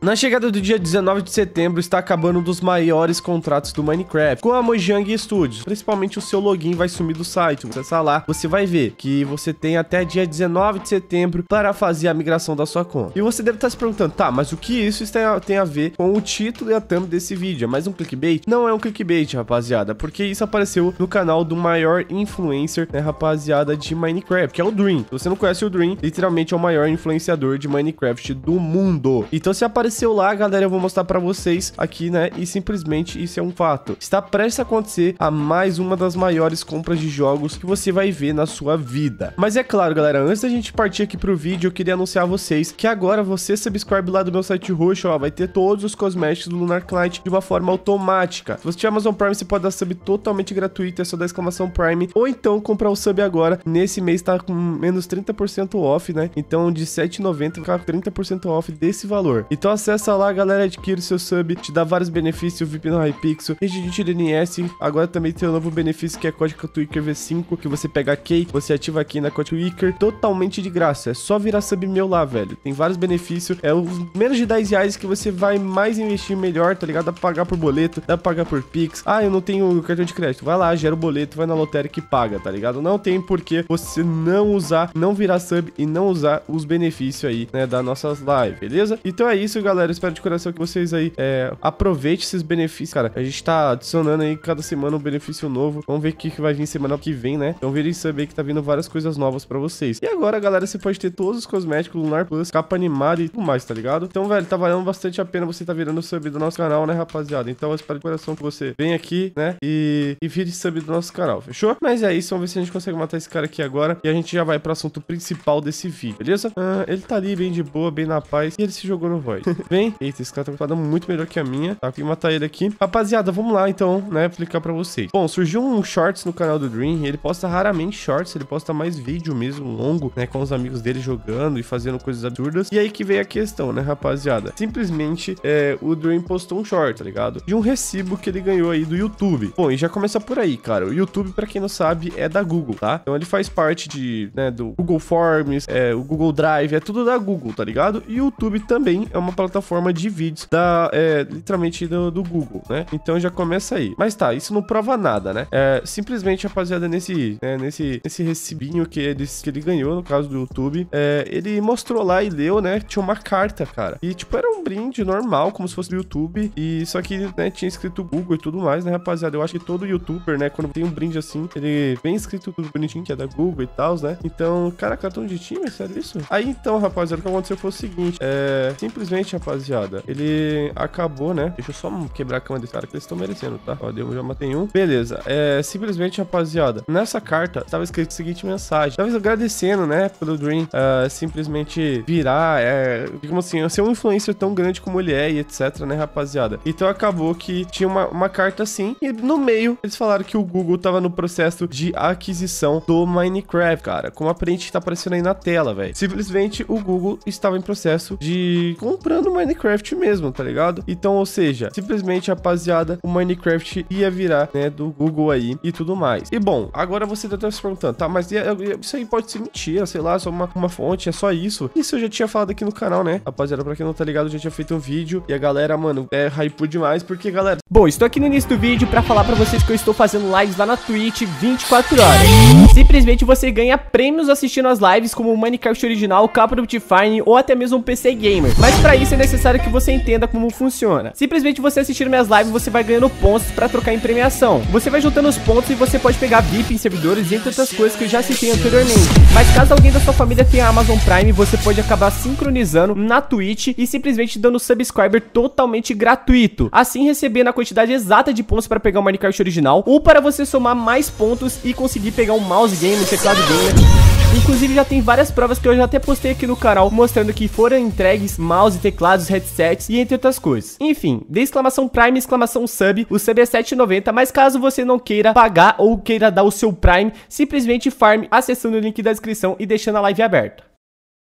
Na chegada do dia 19 de setembro, está acabando um dos maiores contratos do Minecraft, com a Mojang Studios. Principalmente o seu login vai sumir do site. Você acessar lá, você vai ver que você tem até dia 19 de setembro para fazer a migração da sua conta. E você deve estar se perguntando, tá, mas o que isso tem a ver com o título e a thumb desse vídeo? É mais um clickbait? Não é um clickbait, rapaziada, porque isso apareceu no canal do maior influencer, né, rapaziada, de Minecraft, que é o Dream. Se você não conhece o Dream, literalmente é o maior influenciador de Minecraft do mundo. Então, se apareceu lá, galera, eu vou mostrar pra vocês aqui, né, e simplesmente isso é um fato. Está prestes a acontecer a mais uma das maiores compras de jogos que você vai ver na sua vida. Mas é claro, galera, antes da gente partir aqui pro vídeo, eu queria anunciar a vocês que agora você subscribe lá do meu site roxo, ó, vai ter todos os cosméticos do Lunar Client de uma forma automática. Se você tiver Amazon Prime, você pode dar sub totalmente gratuito, é só dar exclamação Prime, ou então comprar o sub agora. Nesse mês tá com menos 30% off, né? Então de R$ 7,90 fica 30% off desse valor. Então acessa lá, galera, adquire seu sub, te dá vários benefícios, VIP no Hypixel, Regidit DNS, agora também tem um novo benefício que é código Tweaker V5, que você pega a key, você ativa aqui na código Tweaker, totalmente de graça, é só virar sub meu lá, velho, tem vários benefícios, é os menos de 10 reais que você vai mais investir melhor, tá ligado? Dá pra pagar por boleto, dá pra pagar por Pix, ah, eu não tenho cartão de crédito, vai lá, gera o boleto, vai na lotérica e paga, tá ligado? Não tem porquê você não usar, não virar sub e não usar os benefícios aí, né, das nossas lives, beleza? Então é isso, galera, espero de coração que vocês aí aproveitem esses benefícios, cara. A gente tá adicionando aí cada semana um benefício novo. Vamos ver o que vai vir semana que vem, né? Então virem saber que tá vindo várias coisas novas pra vocês. E agora, galera, você pode ter todos os cosméticos Lunar Plus, capa animada e tudo mais, tá ligado? Então, velho, tá valendo bastante a pena você tá virando sub do nosso canal, né, rapaziada? Então eu espero de coração que você venha aqui, né, e vire sub do nosso canal, fechou? Mas é isso, vamos ver se a gente consegue matar esse cara aqui agora e a gente já vai pro assunto principal desse vídeo, beleza? Ele tá ali bem de boa, bem na paz, e ele se jogou no Void. Vem. Eita, esse cara tá com uma espada muito melhor que a minha. Tá, tem que matar ele aqui. Rapaziada, vamos lá então, né, explicar pra vocês. Bom, surgiu um shorts no canal do Dream. Ele posta raramente shorts, ele posta mais vídeo mesmo, longo, né, com os amigos dele jogando e fazendo coisas absurdas. E aí que veio a questão, né, rapaziada? Simplesmente, o Dream postou um short, tá ligado? De um recibo que ele ganhou aí do YouTube. Bom, e já começa por aí, cara. O YouTube, pra quem não sabe, é da Google, tá? Então ele faz parte de, né, do Google Forms, o Google Drive, é tudo da Google, tá ligado? E o YouTube também é uma plataforma de vídeos literalmente do Google, né? Então já começa aí. Mas tá, isso não prova nada, né? Simplesmente, rapaziada, nesse recibinho que ele ganhou, no caso do YouTube, ele mostrou lá e leu, né? Tinha uma carta, cara. E, tipo, era um brinde normal, como se fosse do YouTube. E só que, né, tinha escrito Google e tudo mais, né, rapaziada? Eu acho que todo YouTuber, né, quando tem um brinde assim, ele vem escrito tudo bonitinho, que é da Google e tal, né? Então, cara, cartão de time, sério isso? Aí, então, rapaziada, o que aconteceu foi o seguinte, simplesmente, rapaziada, ele acabou, né? Deixa eu só quebrar a cama desse cara que eles estão merecendo, tá? Ó, eu já matei um. Beleza. Simplesmente, rapaziada, nessa carta estava escrito a seguinte mensagem. Tava agradecendo, né, pelo Dream simplesmente virar, digamos assim, ser um influencer tão grande como ele é e etc, né, rapaziada? Então acabou que tinha uma carta assim e no meio eles falaram que o Google tava no processo de aquisição do Minecraft, cara. Como aparentemente tá aparecendo aí na tela, velho. Simplesmente o Google estava em processo de comprando o Minecraft mesmo, tá ligado? Então, ou seja, simplesmente, rapaziada, o Minecraft ia virar, né, do Google aí e tudo mais. E bom, agora você deve estar se perguntando, tá, mas isso aí pode ser mentira, sei lá, só uma fonte, é só isso. Isso eu já tinha falado aqui no canal, né? Rapaziada, pra quem não tá ligado, eu já tinha feito um vídeo e a galera, mano, hypou demais, porque, galera... Bom, estou aqui no início do vídeo pra falar pra vocês que eu estou fazendo lives lá na Twitch 24 horas. Simplesmente você ganha prêmios assistindo as lives, como o Minecraft original, capa do Optifine ou até mesmo um PC Gamer. Mas pra isso é necessário que você entenda como funciona. Simplesmente você assistindo minhas lives, você vai ganhando pontos pra trocar em premiação. Você vai juntando os pontos e você pode pegar VIP em servidores e entre outras coisas que eu já citei anteriormente. Mas caso alguém da sua família tenha Amazon Prime, você pode acabar sincronizando na Twitch e simplesmente dando subscriber totalmente gratuito. Assim recebendo a quantidade exata de pontos para pegar o Minecraft original ou para você somar mais pontos e conseguir pegar um mouse game, um teclado gamer. Inclusive já tem várias provas que eu já até postei aqui no canal, mostrando que foram entregues mouse, teclados, headsets e entre outras coisas. Enfim, dê exclamação Prime, exclamação Sub, o Sub é R$7,90, mas caso você não queira pagar ou queira dar o seu Prime, simplesmente farme acessando o link da descrição e deixando a live aberta.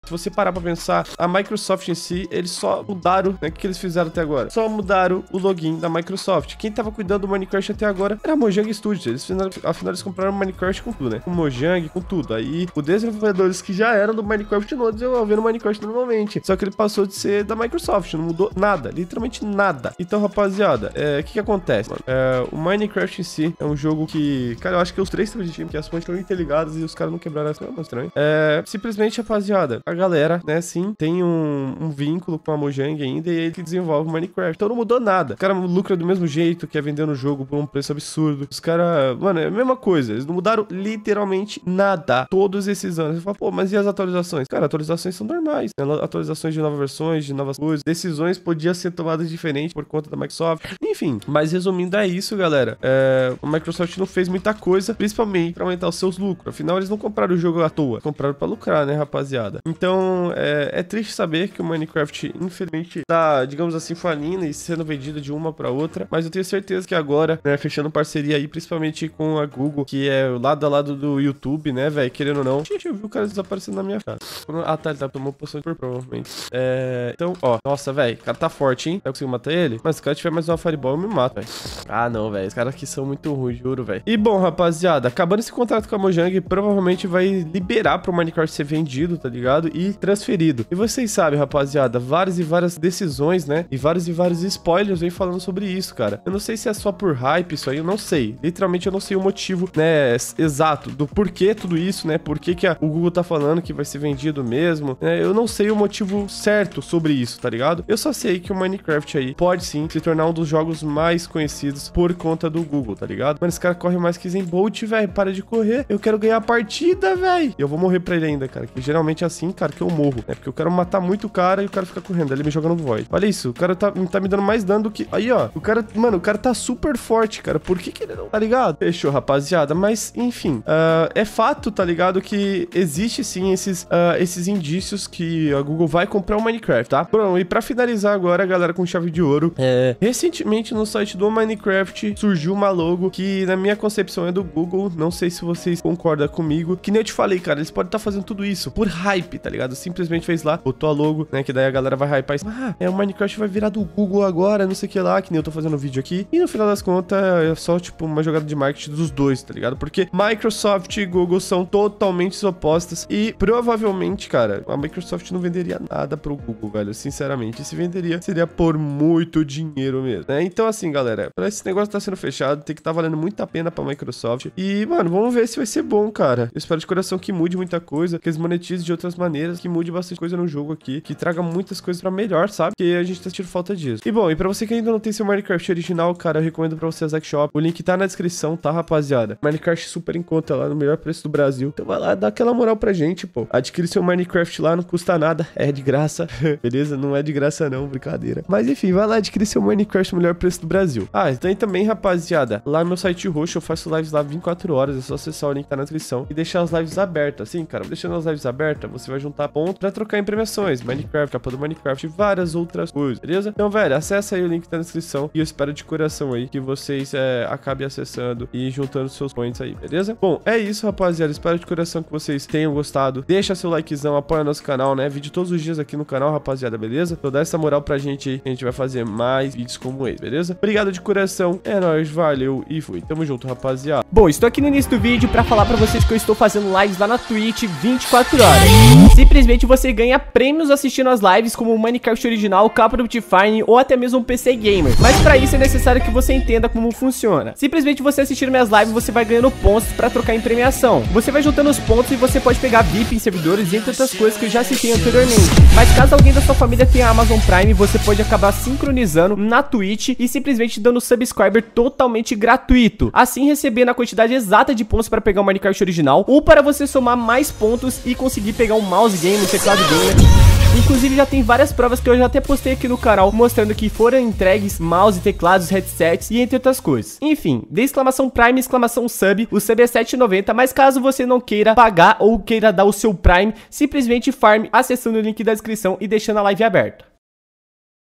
Se você parar pra pensar, a Microsoft em si, eles só mudaram, né? O que eles fizeram até agora? Só mudaram o login da Microsoft. Quem tava cuidando do Minecraft até agora era a Mojang Studios. Afinal, eles compraram o Minecraft com tudo, né? Com Mojang, com tudo. Aí, os desenvolvedores que já eram do Minecraft não desenvolveram o Minecraft normalmente. Só que ele passou de ser da Microsoft, não mudou nada, literalmente nada. Então, rapaziada, o que acontece, mano? O Minecraft em si é um jogo que, cara, eu acho que os três tipos de time, que as fontes estão interligadas e os caras não quebraram essa, não, estranho. Simplesmente, rapaziada, a galera, né, sim, tem um vínculo com a Mojang ainda e ele que desenvolve o Minecraft. Então não mudou nada. O cara lucra do mesmo jeito, que é vendendo o jogo por um preço absurdo. Os caras, mano, é a mesma coisa. Eles não mudaram literalmente nada todos esses anos. Você fala, pô, mas e as atualizações? Cara, atualizações são normais. Atualizações de novas versões, de novas coisas. Decisões podiam ser tomadas diferentes por conta da Microsoft. Enfim, mas resumindo é isso, galera. A Microsoft não fez muita coisa, principalmente pra aumentar os seus lucros. Afinal, eles não compraram o jogo à toa. Compraram pra lucrar, né, rapaziada? Então, é triste saber que o Minecraft, infelizmente, tá, digamos assim, falindo e sendo vendido de uma pra outra. Mas eu tenho certeza que agora, né, fechando parceria aí, principalmente com a Google, que é lado a lado do YouTube, né, velho, querendo ou não. Gente, eu vi o cara desaparecendo na minha cara. Ah, tá, ele tá tomando poção de por provavelmente. Então, ó, nossa, velho, o cara tá forte, hein? Eu consigo matar ele? Mas se o cara tiver mais uma Fireball, eu me mato, velho. Ah, não, velho, os caras aqui são muito ruins, juro, velho. E bom, rapaziada, acabando esse contrato com a Mojang, provavelmente vai liberar pro Minecraft ser vendido, tá ligado? E transferido. E vocês sabem, rapaziada, várias e várias decisões, né? E vários spoilers vem falando sobre isso, cara. Eu não sei se é só por hype isso aí, eu não sei. Literalmente eu não sei o motivo, né, exato do porquê tudo isso, né? Por que o Google tá falando que vai ser vendido mesmo, né? Eu não sei o motivo certo sobre isso, tá ligado? Eu só sei que o Minecraft aí pode sim se tornar um dos jogos mais conhecidos por conta do Google, tá ligado? Mano, esse cara corre mais que Zen Bolt, velho. Para de correr. Eu quero ganhar a partida, velho. E eu vou morrer pra ele ainda, cara. Que geralmente é assim, cara, que eu morro, né? Porque eu quero matar muito o cara e o cara fica correndo. Ele me joga no Void. Olha isso. O cara tá me dando mais dano do que... Aí, ó. O cara... Mano, o cara tá super forte, cara. Por que ele não... Tá ligado? Fechou, rapaziada. Mas, enfim. É fato, tá ligado? Que existe, sim, esses indícios que a Google vai comprar o Minecraft, tá? Pronto. E pra finalizar agora, galera, com chave de ouro. Recentemente, no site do Minecraft, surgiu uma logo que, na minha concepção, é do Google. Não sei se vocês concordam comigo. Que nem eu te falei, cara. Eles podem estar fazendo tudo isso por hype, tá ligado? Simplesmente fez lá, botou a logo, né? Que daí a galera vai hypar isso. O Minecraft vai virar do Google agora, não sei o que lá, que nem eu tô fazendo vídeo aqui. E no final das contas, é só, tipo, uma jogada de marketing dos dois, tá ligado? Porque Microsoft e Google são totalmente opostas. E provavelmente, cara, a Microsoft não venderia nada pro Google, velho. Sinceramente, se venderia, seria por muito dinheiro mesmo, né? Então, assim, galera, pra esse negócio tá sendo fechado, tem que tá valendo muito a pena pra Microsoft. E, mano, vamos ver se vai ser bom, cara. Eu espero de coração que mude muita coisa, que eles monetizem de outras maneiras, que mude bastante coisa no jogo aqui, que traga muitas coisas pra melhor, sabe? Porque a gente tá sentindo falta disso. E bom, e pra você que ainda não tem seu Minecraft original, cara, eu recomendo pra você a Zack Shop. O link tá na descrição, tá, rapaziada? Minecraft super em conta lá, no melhor preço do Brasil. Então vai lá, dá aquela moral pra gente, pô. Adquire seu Minecraft lá, não custa nada, é de graça, beleza? Não é de graça não, brincadeira. Mas enfim, vai lá, adquire seu Minecraft no melhor preço do Brasil. Tem também, rapaziada, lá no meu site roxo eu faço lives lá 24 horas, é só acessar o link que tá na descrição e deixar as lives abertas. Assim, cara, deixando as lives abertas, você vai juntar pontos pra trocar em premiações, Minecraft, capa do Minecraft e várias outras coisas, beleza? Então, velho, acessa aí o link que tá na descrição e eu espero de coração aí que vocês acabem acessando e juntando seus points aí, beleza? Bom, é isso, rapaziada, espero de coração que vocês tenham gostado. Deixa seu likezão, apoia nosso canal, né? Vídeo todos os dias aqui no canal, rapaziada, beleza? Então dá essa moral pra gente aí, a gente vai fazer mais vídeos como esse, beleza? Obrigado de coração, é nóis, valeu e fui. Tamo junto, rapaziada. Bom, estou aqui no início do vídeo pra falar pra vocês que eu estou fazendo lives lá na Twitch 24 horas. Simplesmente você ganha prêmios assistindo as lives, como o Minecraft original, capa do Optifine ou até mesmo um PC Gamer. Mas pra isso é necessário que você entenda como funciona. Simplesmente você assistindo minhas lives, você vai ganhando pontos pra trocar em premiação. Você vai juntando os pontos e você pode pegar VIP em servidores e entre outras coisas que eu já citei anteriormente. Mas caso alguém da sua família tenha Amazon Prime, você pode acabar sincronizando na Twitch e simplesmente dando subscriber totalmente gratuito. Assim recebendo a quantidade exata de pontos para pegar o Minecraft original ou para você somar mais pontos e conseguir pegar um mouse game, um teclado gamer. Inclusive já tem várias provas que eu já até postei aqui no canal, mostrando que foram entregues mouse, teclados, headsets e entre outras coisas. Enfim, dê exclamação Prime, exclamação Sub, o Sub é R$7,90, mas caso você não queira pagar ou queira dar o seu Prime, simplesmente farm acessando o link da descrição e deixando a live aberta.